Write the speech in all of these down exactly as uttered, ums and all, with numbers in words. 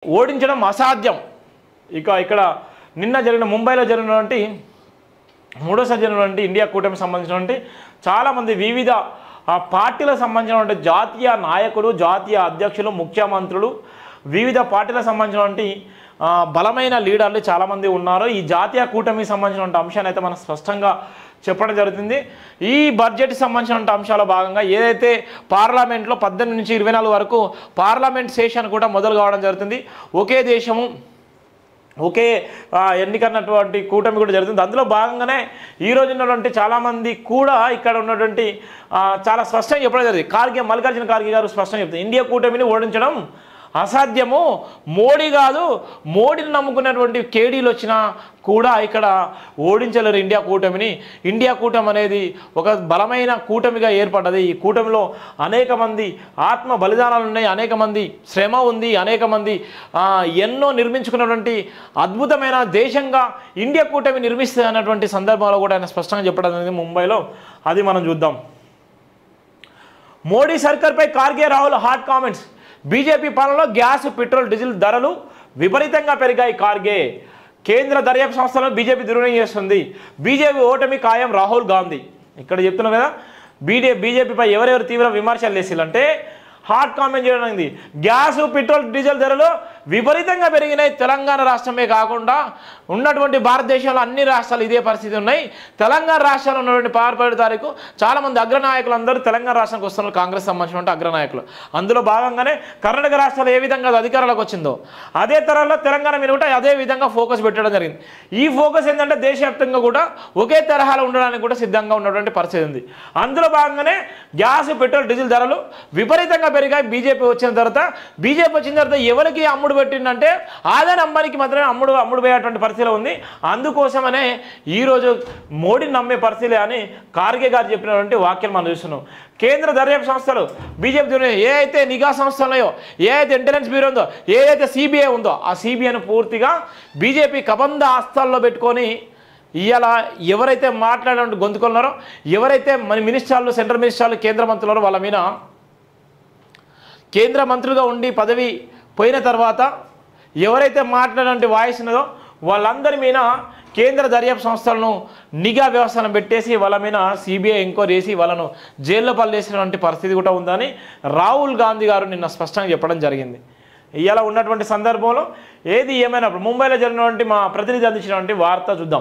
ఓడించడం అసాధ్యం. ఇక ఇక్కడ నిన్న జరిగిన ముంబైలో జరిగినటువంటి మూడోసారి జరిగినటువంటి ఇండియా కూటమికి సంబంధించినటువంటి చాలామంది వివిధ పార్టీలకు సంబంధించినటువంటి జాతీయ నాయకులు, జాతీయ అధ్యక్షులు, ముఖ్యమంత్రులు, వివిధ పార్టీలకు సంబంధించినటువంటి బలమైన లీడర్లు చాలామంది ఉన్నారు. ఈ జాతీయ కూటమికి సంబంధించినటువంటి అంశాన్ని అయితే మనం స్పష్టంగా చెప్పడం జరుగుతుంది. ఈ బడ్జెట్కి సంబంధించిన అంశాల భాగంగా ఏదైతే పార్లమెంట్లో పద్దెనిమిది నుంచి ఇరవై నాలుగు వరకు పార్లమెంట్ సెషన్ కూడా మొదలు కావడం జరుగుతుంది. ఒకే దేశము ఒకే ఎన్నికన్నటువంటి కూటమి కూడా జరుగుతుంది. అందులో భాగంగానే ఈరోజు ఉన్నటువంటి చాలామంది కూడా ఇక్కడ ఉన్నటువంటి చాలా స్పష్టంగా చెప్పడం జరిగింది. ఖార్గే మల్లికార్జున ఖార్గే గారు స్పష్టంగా చెప్తారు, ఇండియా కూటమిని ఓడించడం అసాధ్యము. మోడీ కాదు, మోడీని నమ్ముకున్నటువంటి కేడీలు వచ్చినా కూడా ఇక్కడ ఓడించలేరు ఇండియా కూటమిని. ఇండియా కూటమి అనేది ఒక బలమైన కూటమిగా ఏర్పడ్డది. ఈ కూటమిలో అనేక మంది ఆత్మ బలిదానాలు ఉన్నాయి, అనేక మంది శ్రమ ఉంది, అనేక మంది ఎన్నో నిర్మించుకున్నటువంటి అద్భుతమైన దేశంగా ఇండియా కూటమి నిర్మిస్తుంది అన్నటువంటి సందర్భంలో కూడా ఆయన స్పష్టంగా చెప్పడం అనేది ముంబైలో. అది మనం చూద్దాం. మోడీ సర్కార్పై Kharge Rahul hot comments. BJP పాలనలో గ్యాస్, పెట్రోల్, డీజిల్ ధరలు విపరీతంగా పెరిగాయి. ఖార్గే కేంద్ర దర్యాప్తు సంస్థలను బీజేపీ దుర్వినియోగం చేస్తుంది. బీజేపీ ఓటమి ఖాయం రాహుల్ గాంధీ. ఇక్కడ చెప్తున్నాం కదా, బీజే బీజేపీపై ఎవరెవరు తీవ్ర విమర్శలు చేసిల్లంటే హాట్ కామెంట్ చేయడం. గ్యాస్, పెట్రోల్, డీజిల్ ధరలు విపరీతంగా పెరిగినాయి. తెలంగాణ రాష్ట్రమే కాకుండా ఉన్నటువంటి భారతదేశంలో అన్ని రాష్ట్రాలు ఇదే పరిస్థితి ఉన్నాయి. తెలంగాణ రాష్ట్రంలో ఉన్నటువంటి పదహారు తారీఖు చాలామంది అగ్రనాయకులు అందరూ తెలంగాణ రాష్ట్రానికి వస్తున్నారు, కాంగ్రెస్ సంబంధించిన అగ్రనాయకులు. అందులో భాగంగానే కర్ణాటక రాష్ట్రాలు ఏ విధంగా అధికారంలోకి వచ్చిందో అదే తరంలో తెలంగాణ మీద కూడా అదే విధంగా ఫోకస్ పెట్టడం జరిగింది. ఈ ఫోకస్ ఏంటంటే దేశవ్యాప్తంగా కూడా ఒకే తరహాలో ఉండడానికి కూడా సిద్ధంగా ఉన్నటువంటి పరిస్థితి ఉంది. అందులో భాగంగానే గ్యాస్, పెట్రోల్, డీజిల్ ధరలు విపరీతంగా పెరిగాయి. బీజేపీ వచ్చిన తర్వాత బీజేపీ వచ్చిన తర్వాత ఎవరికి అమ్ముడు పెట్టిందంటే ఆదాని అంబానీకి మాత్రమే అమ్ముడు అమ్ముడు పోయేటువంటి పరిస్థితి ఉంది. అందుకోసమనే ఈరోజు మోడీని నమ్మే పరిస్థితి అని ఖార్గే గారు చెప్పినటువంటి వాక్యం మనం చూస్తున్నాం. కేంద్ర దర్యాప్తు సంస్థలు బీజేపీ ఏ అయితే నిఘా సంస్థలు ఉన్నాయో, ఏ అయితే ఇంటెలిజెన్స్ బ్యూరో ఉందో, ఏదైతే సిబిఐ ఉందో ఆ సిబిఐను పూర్తిగా బీజేపీ కబంధ హస్తాల్లో పెట్టుకొని ఇవాళ ఎవరైతే మాట్లాడే గొంతుకున్నారో, ఎవరైతే మన మినిస్టర్లు, సెంట్రల్ మినిస్టర్లు, కేంద్ర మంత్రులు వాళ్ళ మీద కేంద్ర మంత్రులుగా ఉండి పదవి పోయిన తర్వాత ఎవరైతే మాట్లాడే వాయిస్ ఉన్నదో వాళ్ళందరి మీద కేంద్ర దర్యాప్తు సంస్థలను నిఘా వ్యవస్థను పెట్టేసి వాళ్ళ మీద సిబిఐ ఎంక్వైరీ చేసి వాళ్ళను జైల్లో పల్లేసినటువంటి పరిస్థితి కూడా ఉందని రాహుల్ గాంధీ గారు నిన్న స్పష్టంగా చెప్పడం జరిగింది. ఇలా ఉన్నటువంటి సందర్భంలో ఏది ఏమైనా ముంబైలో జరిగినటువంటి మా ప్రతినిధి అందించినటువంటి వార్త చూద్దాం.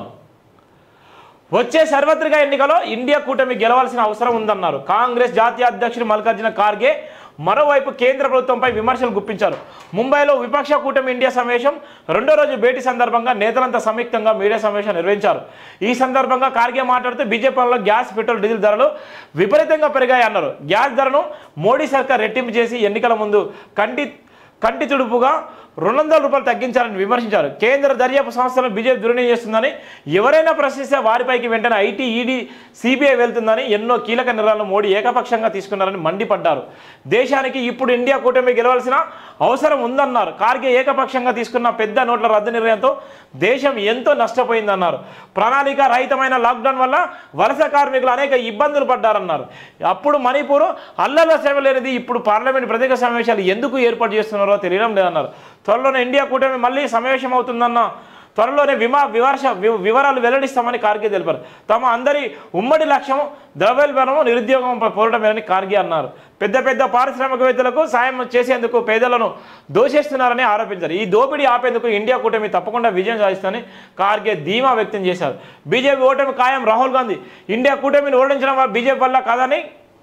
వచ్చే సార్వత్రిక ఎన్నికలో ఇండియా కూటమి గెలవాల్సిన అవసరం ఉందన్నారు కాంగ్రెస్ జాతీయ అధ్యక్షుడు మల్లికార్జున ఖార్గే. మరోవైపు కేంద్ర ప్రభుత్వంపై విమర్శలు గుప్పించారు. ముంబైలో విపక్ష కూటమి ఇండియా సమావేశం రెండో రోజు భేటీ సందర్భంగా నేతలంతా సంయుక్తంగా మీడియా సమావేశం నిర్వహించారు. ఈ సందర్భంగా ఖార్గే మాట్లాడుతూ బీజేపీలో గ్యాస్, పెట్రోల్, డీజిల్ ధరలు విపరీతంగా పెరిగాయన్నారు. గ్యాస్ ధరను మోడీ సర్కార్ రెట్టింపు చేసి ఎన్నికల ముందు కంటి కంటి తుడుపుగా రెండు వందల రూపాయలు తగ్గించాలని విమర్శించారు. కేంద్ర దర్యాప్తు సంస్థలను బీజేపీ దుర్వినియోగం చేస్తుందని, ఎవరైనా ప్రశ్నిస్తే వారిపైకి వెంటనే ఐటీ, ఈడీ, సిబిఐ వెళ్తుందని ఎన్నో కీలక నిర్ణయాలను మోడీ ఏకపక్షంగా తీసుకున్నారని మండిపడ్డారు. దేశానికి ఇప్పుడు ఇండియా కూటమి గెలవాల్సిన అవసరం ఉందన్నారు. ఖార్గే ఏకపక్షంగా తీసుకున్న పెద్ద నోట్ల రద్దు నిర్ణయంతో దేశం ఎంతో నష్టపోయిందన్నారు. ప్రణాళిక రహితమైన లాక్డౌన్ వల్ల వలస కార్మికులు అనేక ఇబ్బందులు పడ్డారన్నారు. అప్పుడు మణిపూర్ అల్లర్ల సేవ లేనిది ఇప్పుడు పార్లమెంట్ ప్రత్యేక సమావేశాలు ఎందుకు ఏర్పాటు చేస్తున్నారో తెలియడం లేదన్నారు. త్వరలోనే ఇండియా కూటమి మళ్ళీ సమావేశం అవుతుందన్న త్వరలోనే విమా వివర్ష వివరాలు వెల్లడిస్తామని ఖార్గే తెలిపారు. తమ అందరి ఉమ్మడి లక్ష్యం ద్రవ్యోల్బణము, నిరుద్యోగం పోరాటమేనని ఖార్గే అన్నారు. పెద్ద పెద్ద పారిశ్రామికవేత్తలకు సాయం చేసేందుకు పేదలను దోషిస్తున్నారని ఆరోపించారు. ఈ దోపిడీ ఆపేందుకు ఇండియా కూటమి తప్పకుండా విజయం సాధిస్తుందని ఖార్గే ధీమా వ్యక్తం చేశారు. బీజేపీ ఓటమి ఖాయం. రాహుల్ గాంధీ ఇండియా కూటమిని ఓడించడం బీజేపీ వల్ల కాదని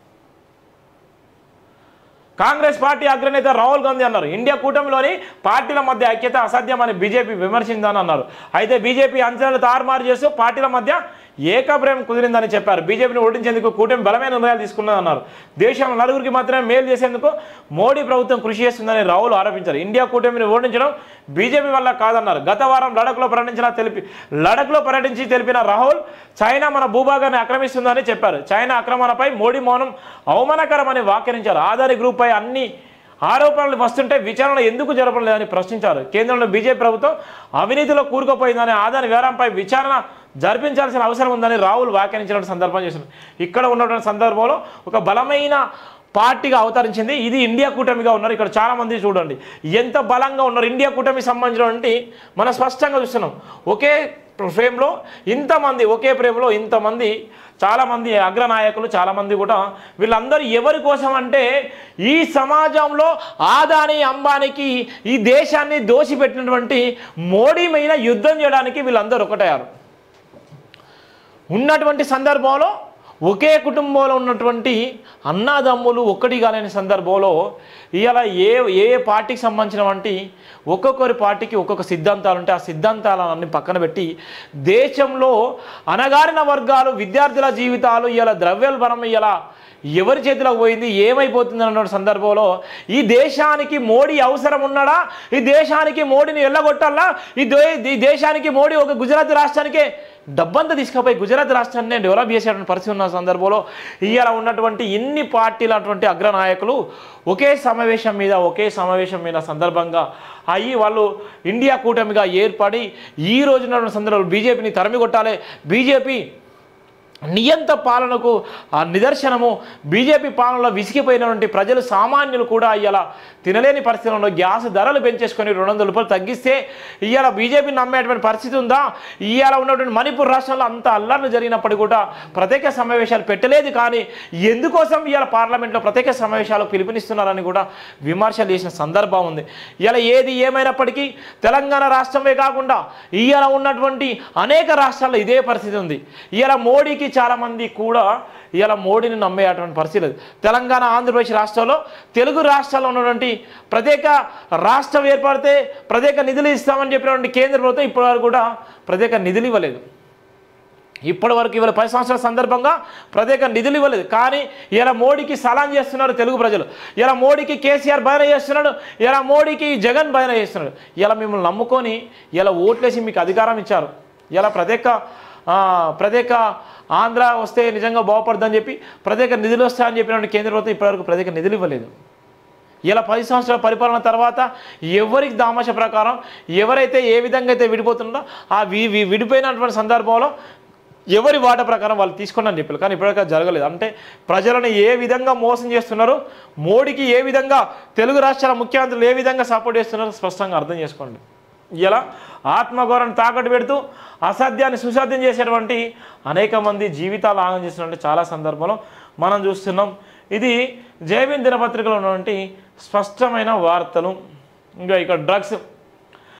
కాంగ్రెస్ పార్టీ అగ్రనేత రాహుల్ గాంధీ అన్నారు. ఇండియా కూటమిలోని పార్టీల మధ్య ఐక్యత అసాధ్యమని బీజేపీ విమర్శిందని అన్నారు. అయితే బీజేపీ అంచనాలు తారుమారు చేస్తూ పార్టీల మధ్య ఏకప్రేమ కుదిరిందని చెప్పారు. బీజేపీని ఓడించేందుకు కూటమి బలమైన నిర్ణయాలు తీసుకున్నదన్నారు. దేశంలో నలుగురికి మాత్రమే మేలు చేసేందుకు మోడీ ప్రభుత్వం కృషి చేస్తుందని రాహుల్ ఆరోపించారు. ఇండియా కూటమిని ఓడించడం బీజేపీ వల్ల కాదన్నారు. గత వారం లడఖ్లో పర్యటించిన తెలిపి లడఖ్లో పర్యటించి తెలిపిన రాహుల్ చైనా మన భూభాగాన్ని ఆక్రమిస్తుందని చెప్పారు. చైనా ఆక్రమణపై మోడీ మౌనం అవమానకరమని వ్యాఖ్యానించారు. ఆధారి గ్రూప్పై అన్ని ఆరోపణలు వస్తుంటే విచారణ ఎందుకు జరపలేదని ప్రశ్నించారు. కేంద్రంలో బీజేపీ ప్రభుత్వం అవినీతిలో కూరుకుపోయిందని, ఆదాని వ్యవహారంపై విచారణ జరిపించాల్సిన అవసరం ఉందని రాహుల్ వ్యాఖ్యానించిన సందర్భం చేశారు. ఇక్కడ ఉన్నటువంటి సందర్భంలో ఒక బలమైన పార్టీగా అవతరించింది. ఇది ఇండియా కూటమిగా ఉన్నారు. ఇక్కడ చాలామంది చూడండి ఎంత బలంగా ఉన్నారు. ఇండియా కూటమికి సంబంధించినటువంటి మనం స్పష్టంగా చూస్తున్నాం. ఒకే ఫ్రేమ్లో ఇంతమంది, ఒకే ఫ్రేమ్లో ఇంతమంది, చాలామంది అగ్రనాయకులు, చాలామంది కూడా వీళ్ళందరూ ఎవరి కోసం అంటే ఈ సమాజంలో ఆదాని అంబానీకి ఈ దేశాన్ని దోషిపెట్టినటువంటి మోడీ మీద యుద్ధం చేయడానికి వీళ్ళందరూ ఒకటయ్యారు. ఉన్నటువంటి సందర్భంలో ఒకే కుటుంబంలో ఉన్నటువంటి అన్నదమ్ములు ఒక్కటి కాలేని సందర్భంలో ఇవాళ ఏ ఏ పార్టీకి సంబంధించినటువంటి ఒక్కొక్కరి పార్టీకి ఒక్కొక్క సిద్ధాంతాలు ఉంటే ఆ సిద్ధాంతాలన్నీ పక్కన పెట్టి దేశంలో అణగారిన వర్గాలు, విద్యార్థుల జీవితాలు ఇవాళ ద్రవ్యోల్బణం ఇలా ఎవరి చేతిలోకి పోయింది, ఏమైపోతుంది అన్న సందర్భంలో ఈ దేశానికి మోడీ అవసరం ఉన్నాడా, ఈ దేశానికి మోడీని వెళ్ళగొట్టాలా, ఈ దే ఈ దేశానికి మోడీ ఒక గుజరాత్ రాష్ట్రానికే డబ్బంతా తీసుకుపోయి గుజరాత్ రాష్ట్రాన్ని డెవలప్ చేసేటువంటి పరిస్థితి ఉన్న సందర్భంలో ఇవాళ ఉన్నటువంటి ఇన్ని పార్టీలు అటువంటి అగ్రనాయకులు ఒకే సమావేశం మీద ఒకే సమావేశం మీద సందర్భంగా అయ్యి వాళ్ళు ఇండియా కూటమిగా ఏర్పడి ఈ రోజున సందర్భంలో బీజేపీని తరిమి కొట్టాలి, బీజేపీ నియంత పాలనకు ఆ నిదర్శనము, బీజేపీ పాలనలో విసిగిపోయినటువంటి ప్రజలు సామాన్యులు కూడా ఇవాళ తినలేని పరిస్థితుల్లో గ్యాస్ ధరలు పెంచేసుకొని రెండు వందల రూపాయలు తగ్గిస్తే ఇవాళ బీజేపీని నమ్మేటువంటి పరిస్థితి ఉందా? ఇవాళ ఉన్నటువంటి మణిపూర్ రాష్ట్రంలో అంత అల్లర్లు జరిగినప్పటికీ కూడా ప్రత్యేక సమావేశాలు పెట్టలేదు. కానీ ఎందుకోసం ఇవాళ పార్లమెంట్లో ప్రత్యేక సమావేశాలు పిలుపునిస్తున్నారని కూడా విమర్శలు చేసిన సందర్భం ఉంది. ఇవాళ ఏది ఏమైనప్పటికీ తెలంగాణ రాష్ట్రమే కాకుండా ఇవాళ ఉన్నటువంటి అనేక రాష్ట్రాల్లో ఇదే పరిస్థితి ఉంది. ఇవాళ మోడీకి చాలామంది కూడా ఇలా మోడీని నమ్మేటువంటి పరిస్థితి లేదు. తెలంగాణ, ఆంధ్రప్రదేశ్ రాష్ట్రాల్లో తెలుగు రాష్ట్రాల్లో ఉన్నటువంటి ప్రత్యేక రాష్ట్రం ఏర్పడితే ప్రత్యేక నిధులు ఇస్తామని చెప్పినటువంటి కేంద్ర ప్రభుత్వం ఇప్పటివరకు కూడా ప్రత్యేక నిధులు ఇవ్వలేదు. ఇప్పటి వరకు ఇవాళ పది సంవత్సరాల సందర్భంగా ప్రత్యేక నిధులు ఇవ్వలేదు. కానీ ఇలా మోడీకి సలాం చేస్తున్నారు తెలుగు ప్రజలు. ఇలా మోడీకి కేసీఆర్ భయన చేస్తున్నాడు, ఇలా మోడీకి జగన్ భయన చేస్తున్నాడు. ఇలా మిమ్మల్ని నమ్ముకొని ఇలా ఓట్లేసి మీకు అధికారం ఇచ్చారు. ఇలా ప్రత్యేక ప్రత్యేక ఆంధ్ర వస్తే నిజంగా బాగుపడుతుందని చెప్పి ప్రత్యేక నిధులు వస్తాయని చెప్పినటువంటి కేంద్ర ప్రభుత్వం ఇప్పటివరకు ప్రత్యేక నిధులు ఇవ్వలేదు. ఇలా పది సంవత్సరాల పరిపాలన తర్వాత ఎవరికి దామాష ప్రకారం ఎవరైతే ఏ విధంగా అయితే విడిపోతుందో ఆ వి విడిపోయినటువంటి సందర్భంలో ఎవరి వాట ప్రకారం వాళ్ళు తీసుకోండి అని చెప్పారు. కానీ ఇప్పటికీ జరగలేదు. అంటే ప్రజలను ఏ విధంగా మోసం చేస్తున్నారు, మోడీకి ఏ విధంగా తెలుగు రాష్ట్రాల ముఖ్యమంత్రులు ఏ విధంగా సపోర్ట్ చేస్తున్నారో స్పష్టంగా అర్థం చేసుకోండి. ఇలా ఆత్మగౌరవాన్ని తాకట్టు పెడుతూ అసాధ్యాన్ని సుసాధ్యం చేసేటువంటి అనేక మంది జీవితాలు ఆగం చేసినటువంటి చాలా సందర్భంలో మనం చూస్తున్నాం. ఇది జైవిన్ దినపత్రికలో ఉన్నటువంటి స్పష్టమైన వార్తలు. ఇంకా ఇక్కడ డ్రగ్స్